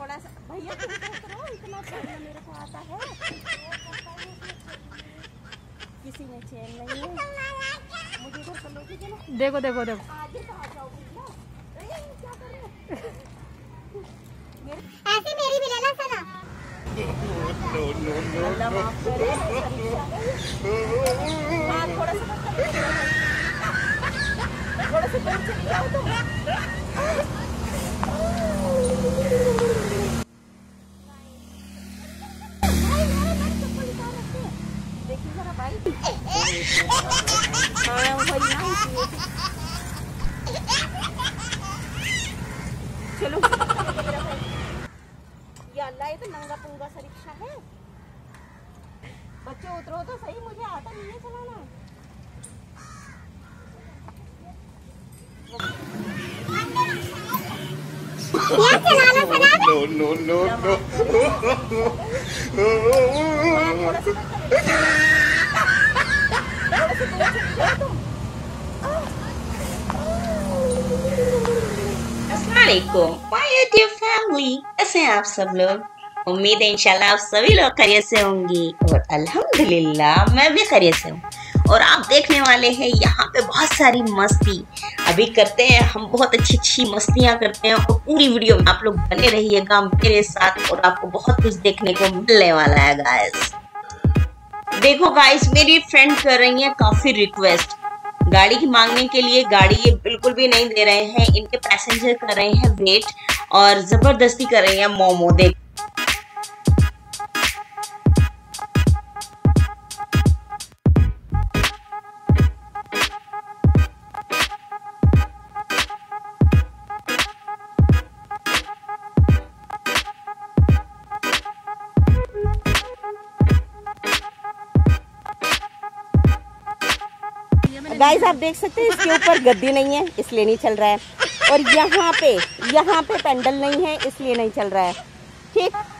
थोड़ा सा भैया तुम करो, इतना चलना मेरे को आता है। किसी में चैन नहीं है। मुझे इधर कर लो, ठीक है ना? देखो देखो देखो आगे तो आ जाओगी ना। क्या कर रहे हो? ऐसे मेरी भी ले लो सना। अल्लाह माफ करे। हाँ थोड़ा सा दूर चली जाओ तुम। देखिए जरा भाई। हाँ वही ना, चलो या अल्लाह, ये तो नंगा पुंगा सा रिक्शा है। बच्चे उतरो तो सही, मुझे आता नहीं है चलाना। नो नो नो अस्सलामुअलैकुम माय यूट्यूब फैमिली, कैसे हैं आप सब लोग। उम्मीद है इंशाल्लाह आप सभी लोग खैरियत से होंगी और अल्हम्दुलिल्लाह मैं भी खैरियत से हूँ। और आप देखने वाले हैं यहाँ पे बहुत सारी मस्ती अभी करते हैं हम, बहुत अच्छी अच्छी मस्तियाँ करते हैं और पूरी वीडियो में आप लोग बने रहिएगा मेरे साथ और आपको बहुत कुछ देखने को मिलने वाला है गाइस। देखो गाइस, मेरी फ्रेंड कर रही है काफी रिक्वेस्ट गाड़ी की मांगने के लिए। गाड़ी ये बिल्कुल भी नहीं दे रहे हैं, इनके पैसेंजर कर रहे हैं वेट और जबरदस्ती कर रही है मोमो। देख गाइस आप देख सकते हैं इसके ऊपर गद्दी नहीं है इसलिए नहीं चल रहा है, और यहाँ पे पेंडल नहीं है इसलिए नहीं चल रहा है। ठीक।